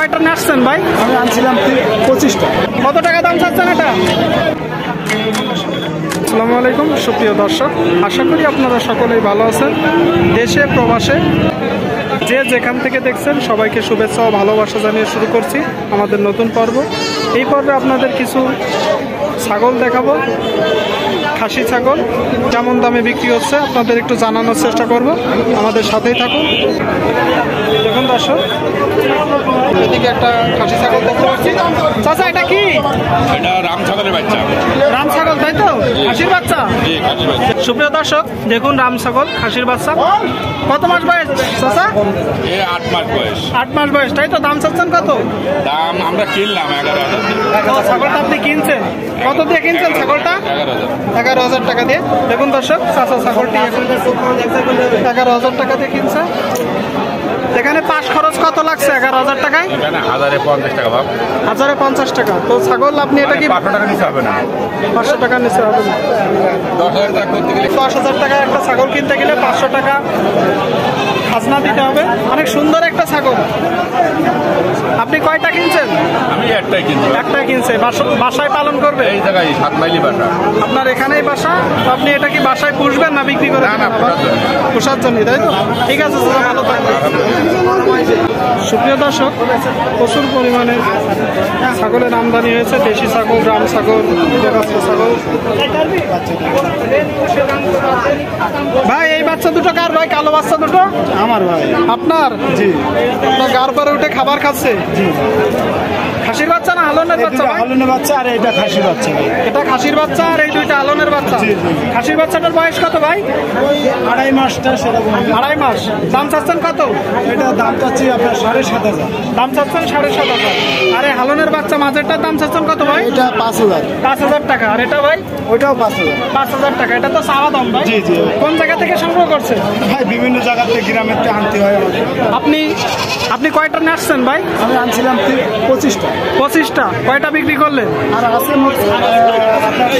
কয়টা নিয়ে আসছেন ভাই? আমি আনছিলাম 25টা। কত টাকা দাম চাচ্ছেন এটা? আসসালামু আলাইকুম সুপ্রিয় দর্শক, আশা করি আপনারা সকলেই ভালো আছেন। দেশে প্রবাসে যে যেখান থেকে দেখছেন সবাইকে শুভেচ্ছা ও ভালোবাসা জানিয়ে শুরু করছি আমাদের নতুন পর্ব। এই পর্বে আপনাদের কিছু ছাগল দেখাবো, খাসি ছাগল কেমন দামে বিক্রি হচ্ছে আপনাদের একটু জানানোর চেষ্টা করব, আমাদের সাথেই থাকুন। দেখুন দর্শক, এদিকে একটা খাসি ছাগল দেখতে পাচ্ছি। চাচা এটা কি? এটা রাম ছাগলের বাচ্চা। রাম ছাগল তাই তো? খাসির বাচ্চা? সুপ্রিয় দর্শক দেখুন, রাম ছাগল খাসির বাচ্চা। কত মাস বয়স চাচা? 8 মাস বয়স। 8 মাস বয়স তাই তো? দাম চাচ্ছেন কত? দাম আমরা কিনলাম 11,000। ছাগলটা আপনি কিনছেন কত দিয়ে কিনছেন? ছাগলটা 11,000 টাকা দিয়ে। দেখুন দর্শক, চাচা ছাগলটি 11,000 টাকা দিয়ে কিনছে। এখানে পাশ খরচ কত লাগছে 11,000 টাকায়? 1050 টাকা ভাব। 1050 টাকা। তো ছাগল আপনি এটা কি 500 টাকা নিচে হবে না? 500 টাকা নিচে হবে না। 10,000 টাকা করতে গেলে 10,000 টাকা একটা ছাগল কিনতে গেলে 500 টাকা খাজনা দিতে হবে। অনেক সুন্দর একটা ছাগল। আপনি কয়টা কিনছেন? আমি একটাই কিনছি। একটাই কিনছে। বাসায় পালন করবে? এই জায়গায় 7 মাইলি বাসা। আপনার এখানেই বাসা? তো আপনি এটা কি বাসায় পুষবেন না বিক্রি করে? না, পোষার জন্য তাই তো? ঠিক আছে, ভালো থাকবে। সুপ্রিয় দর্শক, প্রচুর পরিমাণে ছাগলের আমদানি হয়েছে। দেশি ছাগল, রাম ছাগল, দেবাস্ত্র ছাগল। ভাই এই বাচ্চা দুটো কার ভাই? কালো বাচ্চা দুটো আমার ভাই। আপনার? জি। আপনার গার পরে উঠে খাবার খাচ্ছে? জি। খাসির বাচ্চা না আলনের বাচ্চা? আলনের বাচ্চা আর এটা খাসির বাচ্চা। এটা খাসির বাচ্চা আর এই দুইটা আলনের বাচ্চা। খাসির বাচ্চাটার বয়স কত ভাই? 2.5 মাসটা সেটা। 2.5 মাস। দাম চাচ্ছেন কত? এটা দাম চাচ্ছি আপনার 7,500। দাম চাচ্ছেন 7,500। আরে হালনের বাচ্চা মাঝেরটার দাম চাচ্ছেন কত ভাই? এটা 5,000। 5,000 টাকা। আর এটা ভাই? ওইটাও 5,000। 5,000 টাকা। এটা তো চাওয়া দাম ভাই। জি জি। কোন জায়গা থেকে সংগ্রহ করছে ভাই? বিভিন্ন জায়গা থেকে, গ্রামের থেকে আনতে হয় আমাদের। আপনি কয়টা নিয়ে আসছেন ভাই? আমি আনছিলাম 25টা। 25টা। কয়টা বিক্রি করলেন? আর আছে আপনার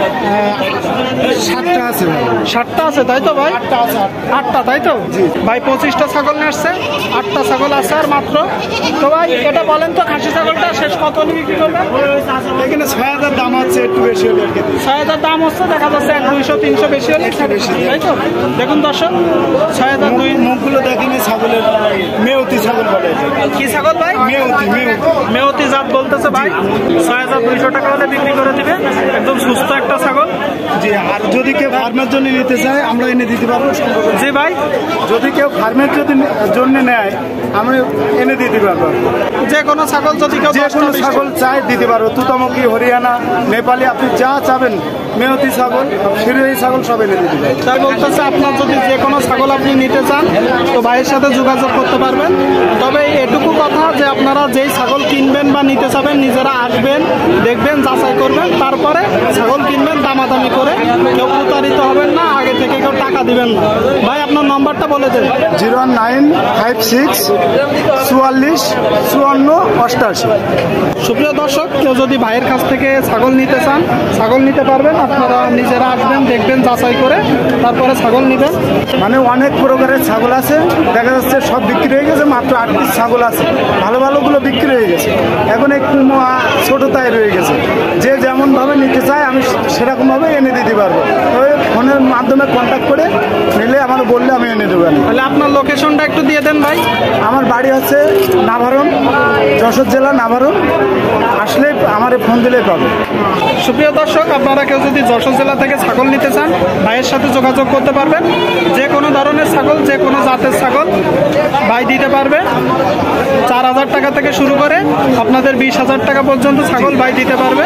7টা আছে। 7টা আছে তাই তো ভাই? 8টা তাই তো? ভাই 25টা ছাগল নিয়ে আসছে, 8টা ছাগল আছে আর মাত্র। তো ভাই এটা বলেন তো, খাসি ছাগলটা শেষ কত বিক্রি করবেন? এখানে 6,000 দাম আছে, একটু বেশি হলে 6,000 দাম হচ্ছে, দেখা যাচ্ছে 200-300 বেশি হলে বেশি তাই তো? দেখুন দর্শক, 6,002। মুখগুলো দেখিনি ছাগলের। মেয়তি ছাগল বলে। কি ছাগল ভাই? মেয়তি জাত বলতেছে ভাই। 6,200 টাকা হলে বিক্রি করে দিবে। একদম সুস্থ একটা ছাগল। জি। আর যদি কেউ ফার্মের জন্য নিতে চায় আমরা এনে দিতে পারবো। জি ভাই, যদি কেউ ফার্মের জন্য নেয় আমি এনে দিতে পারবো। যে কোনো ছাগল যদি কেউ যে কোনো ছাগল চাই দিতে পারবো। তুতামুখী, হরিয়ানা, নেপালি, আপনি যা চাবেন, মেয়তি ছাগল, সিরোহী ছাগল সব এনে দিতে পারবো। তাই বলতেছে, আপনার যদি যে কোনো ছাগল আপনি নিতে চান তো ভাইয়ের সাথে যোগাযোগ করতে পারবেন। তবে এটুকু কথা যে আপনারা যেই ছাগল কিনবেন বা নিতে চাবেন নিজেরা আসবেন, দেখবেন, যাচাই করবেন, তারপরে ছাগল কিনবেন। দামাদামি করে কেউ প্রতারিত হবেন না, আগে থেকে কেউ টাকা দিবেন না। ভাই আপনার নাম্বারটা বলে দেন। 0956 44 54 88। সুপ্রিয় দর্শক, কেউ যদি ভাইয়ের কাছ থেকে ছাগল নিতে চান, ছাগল নিতে পারবেন। আপনারা নিজেরা আসবেন, দেখবেন, যাচাই করে তারপরে ছাগল নেবেন। মানে অনেক প্রকারের ছাগল আছে, দেখা যাচ্ছে সব বিক্রি হয়ে গেছে, মাত্র 8 পিস ছাগল আছে। ভালো ভালোগুলো বিক্রি হয়ে গেছে, এখন একটু ছোট তাই রয়ে গেছে। যে যেমন ভাবে নিতে চায় আমি সেরকম ভাবে এনে দিতে পারবো। ওই ফোনের মাধ্যমে কন্ট্যাক্ট করে নিলে আমার বললে আমি এনে দেবো। তাহলে আপনার লোকেশনটা একটু দিয়ে দেন ভাই। আমার বাড়ি হচ্ছে নাভারম, যশোর জেলা নাভারম। আসলে আমার ফোন দিলেই পাবো। সুপ্রিয় দর্শক, আপনারা কেউ যদি যশোর জেলা থেকে ছাগল নিতে চান ভাইয়ের সাথে যোগাযোগ করতে পারবেন। যে কোনো ধরনের ছাগল, যে কোনো জাতের ছাগল ভাই দিতে পারবে। 4,000 টাকা থেকে শুরু করে আপনাদের 20,000 টাকা পর্যন্ত ছাগল ভাই দিতে পারবে।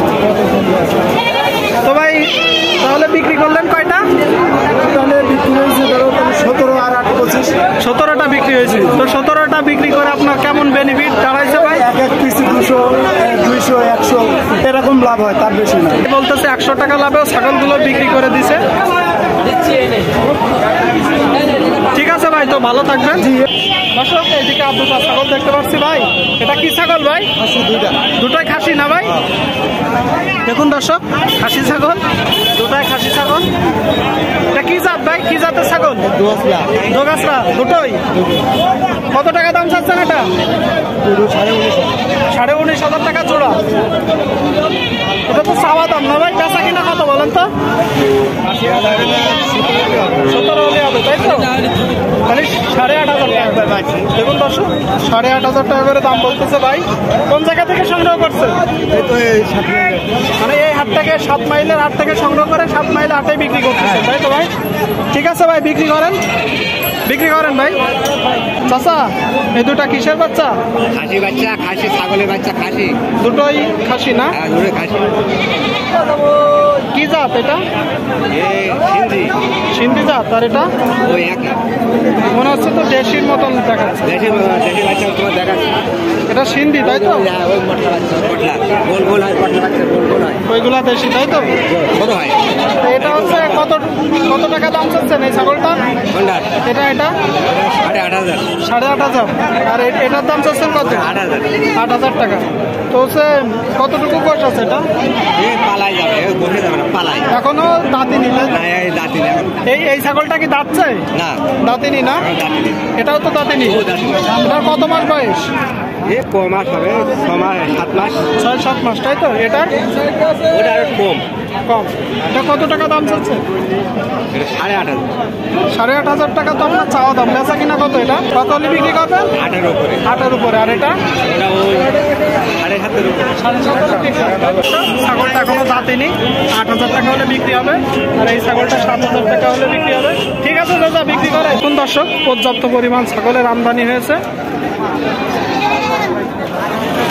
তো ভাই তাহলে বিক্রি করলেন কয়টা? তাহলে বিক্রি হয়েছে ধরো 17 আর 8 25। 17টা বিক্রি হয়েছে। তো 17টা বিক্রি করে আপনার কেমন বেনিফিট দাঁড়াইছে ভাই? এক পিসে 200, 100 এরকম লাভ হয়, তার বেশি না। বলতেছে 100 টাকা লাভেও ছাগলগুলো বিক্রি করে দিছে। ঠিক আছে ভাই, তো ভালো থাকবেন। দর্শক, এইদিকে দুটো ছাগল দেখতে পাচ্ছি ভাই। এটা কি ছাগল ভাই? দুটাই খাসি না ভাই? দেখুন দর্শক, খাসি ছাগল, দুটাই খাসি ছাগল। এটা কি জাত ভাই? কি জাতের ছাগল? দোগাছলা। দোগাছলা দুটোই। কত টাকা দাম চাচ্ছেন এটা? 19,500 টাকা জোড়া। এটা তো চাওয়া দাম না ভাই, বেচা কিনা কত বলেন তো? 17 হলে হবে তাই তো? তাহলে 8,500 টাকা। দেখুন দর্শক, 8,500 টাকা করে দাম বলতেছে ভাই। কোন জায়গা থেকে সংগ্রহ করছে? মানে এই হাট থেকে 7 মাইলের হাট থেকে সংগ্রহ করে 7 মাইল হাটে বিক্রি করতেছে তাই তো ভাই? ঠিক আছে ভাই, বিক্রি করেন ভাই। চাচা, এই দুটা কিসের বাচ্চা? খাসি বাচ্চা, খাসি ছাগলের বাচ্চা, খাসি দুটোই খাসি না? দুটো খাসি। কি জাত এটা? সিন্ধি সিন্ধি জাত। আর এটা ওই একই মনে হচ্ছে তো দেশির মতন দেখাচ্ছে। দেশি বাচ্চা তোমার দেখাচ্ছে। এটা সিন্ধি তাই তো? ওই পটলা বাচ্চা, পটলা গোল গোল হয়, পটলা বাচ্চা গোল গোল হয়। ওইগুলা দেশি তাই তো? ছোট হয়। তো এটা হচ্ছে কত টাকা দাম চাচ্ছেন এই ছাগলটা? কোনটার? এটা 8,500। 8,500। আর এটার দাম চাচ্ছেন কত? 8,000। 8,000 টাকা। তো হচ্ছে কতটুকু বয়স আছে এটা? পালাই যাবে, বসে যাবে না, পালাই। এখনো দাঁতিনি তাই তো? না, এই দাঁতি না। এই ছাগলটা কি দাঁতছে? না, দাঁতিনি না? দাঁতি। এটাও তো দাঁতিনি। এটার কত মাস বয়স? কম মাস হবে, 6 মাস 7 মাস। 6-7 মাস তাই তো? এটার ওটা আরো কম। কম। এটা কত টাকা দাম চাচ্ছে? এটা 8,500। 8,500 টাকা তো আপনার চাওয়া দাম। বেচা কিনা কত? এটা কত হলে বিক্রি করবেন? 8,000 উপরে। 8,000 উপরে। আর এটা ওটা ওই 7,500 উপরে। 7,500। ছাগলটা এখনো দাঁতেনি। 8,000 টাকা হলে বিক্রি হবে। আর এই ছাগলটা 7,000 টাকা হলে বিক্রি হবে। ঠিক আছে দাদা, বিক্রি করে। এখন দর্শক, পর্যাপ্ত পরিমাণ ছাগলের আমদানি হয়েছে।